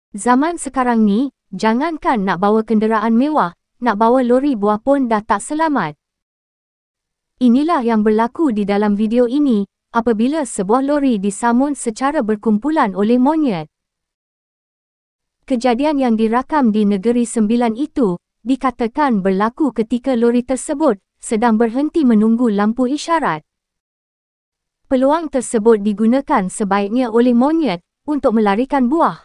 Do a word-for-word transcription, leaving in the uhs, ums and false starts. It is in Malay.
Zaman sekarang ni, jangankan nak bawa kenderaan mewah, nak bawa lori buah pun dah tak selamat. Inilah yang berlaku di dalam video ini, apabila sebuah lori disamun secara berkumpulan oleh monyet. Kejadian yang dirakam di Negeri Sembilan itu, dikatakan berlaku ketika lori tersebut sedang berhenti menunggu lampu isyarat. Peluang tersebut digunakan sebaiknya oleh monyet untuk melarikan buah.